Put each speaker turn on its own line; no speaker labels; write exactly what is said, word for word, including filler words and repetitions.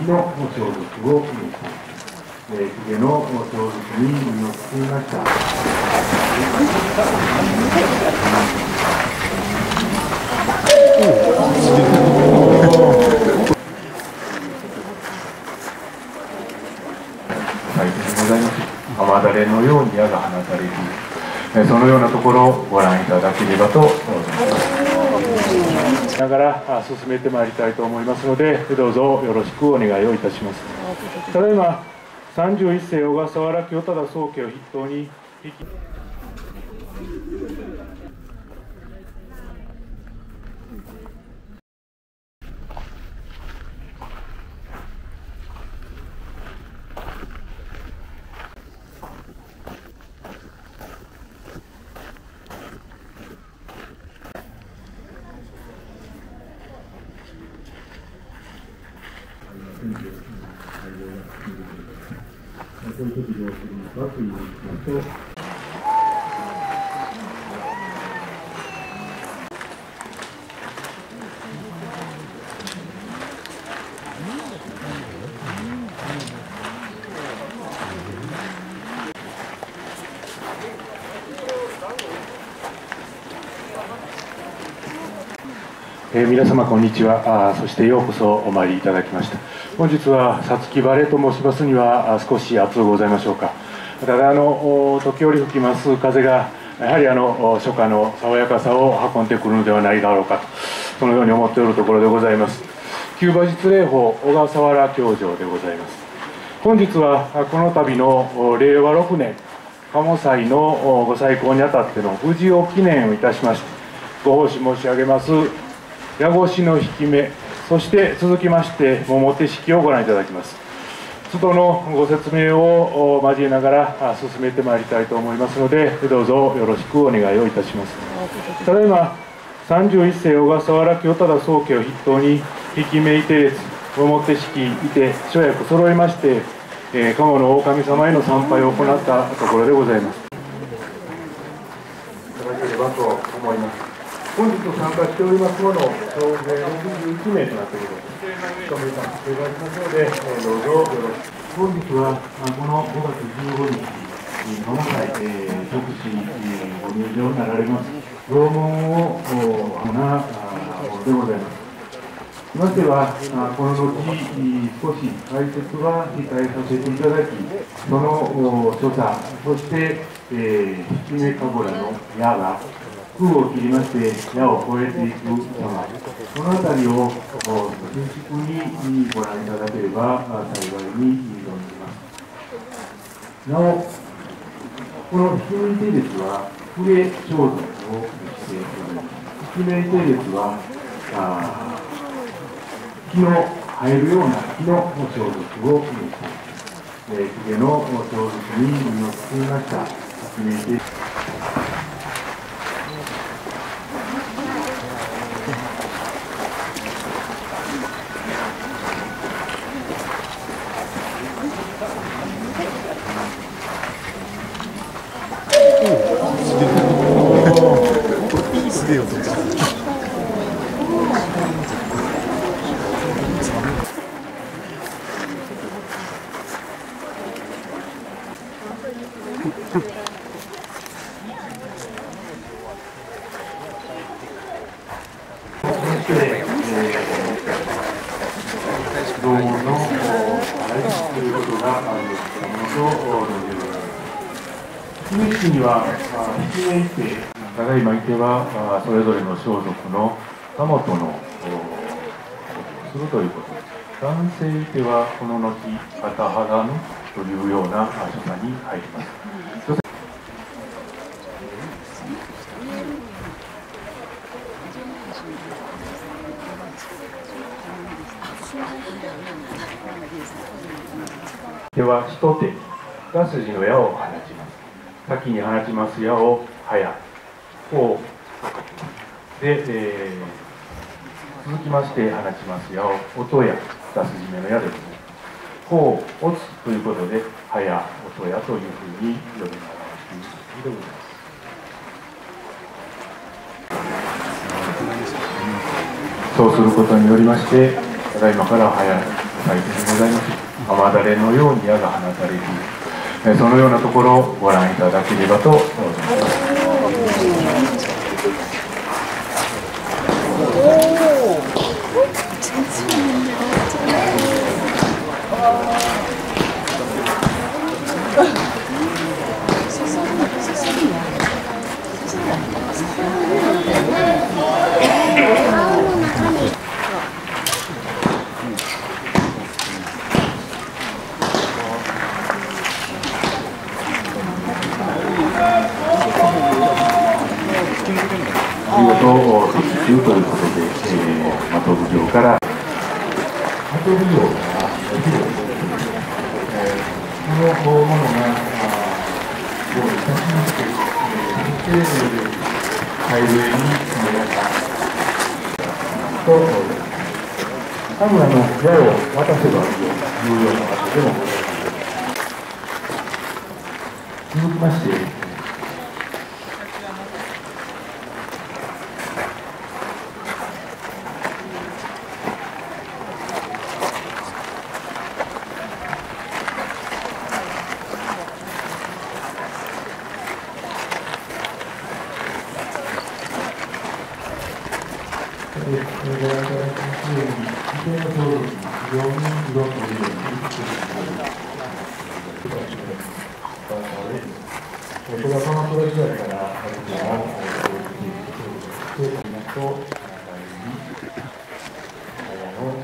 火の消毒をします。えー、髭の消毒に身を包みました。大切でございます。雨だれのように矢が放たれる、えー、そのようなところをご覧いただければと思います。ながら進めてまいりたいと思いますので、どうぞよろしくお願いをいたします。ただいまさんじゅういっせい小笠原清忠宗家を筆頭に引きこういう時どうするのかということと、えー、皆様こんにちは。あそしてようこそお参りいただきました。本日は五月晴れと申しますには少し暑うございましょうか。ただあの時折吹きます風がやはりあの初夏の爽やかさを運んでくるのではないだろうかと、そのように思っておるところでございます。旧馬術霊峰小笠原教場でございます。本日はこの度のれいわろくねん鴨祭のご祭行にあたっての無事を記念をいたしまして、ご奉仕申し上げます矢越の引き目、そして続きまして桃手式をご覧いただきます。都度のご説明を交えながら進めてまいりたいと思いますので、どうぞよろしくお願いをいたします。ただいまさんじゅういっせい小笠原清忠宗家を筆頭に引き目いて列桃手式いて諸役揃いまして、えー、鴨の狼様への参拝を行ったところでございます。いただければと思います。本日参加しておりますもの、総勢ろくじゅういちめいとなっております。務めさせていただきますので、どうぞよろしく。本日はこのごがつじゅうごにち、まもなく特使ご入場になられます、楼門を行なものでございます。ましては、この後、少し解説は控えさせていただき、その所作、そして、えー、引き目かごらの矢が、空を切りまして矢を越えていく様、そのあたりを迅速にご覧いただければ幸いに存じます。なお、この引き目手列は笛消毒をしております。引き目手列は火の入るような火の消毒をして、えー、髭の消毒に身を包みました引き目手列。
でよとか。
同門のあれということがあるものと存じます。引き目式には引き目一手、ただいまいてはそれぞれの装束のたもとのするということです。男性いてはこの後肩肌のというような所作に入ります。では一手が筋の矢を放ちます。先に放ちます矢を早こうで、えー、続きまして放ちます矢を音矢出す締めの矢ですね。こう打つということで早音矢というふうに呼び名がしているでございます。そうすることによりまして、ただいまから早い大切でございます。 れのように矢が放たれる、えそのようなところをご覧いただければと思います。見事的中ということで、えー、的奉行から的奉行ができる、えー、このものがどういたしまして、えー、海流に皆さんと多分あの矢を渡せばいうような場所でもございます。続きまして、ご覧いただきますように、時計の通りに非常に色とりどりに美しいこれが鎌倉時代から初めの統一的にしていますと、中に綾の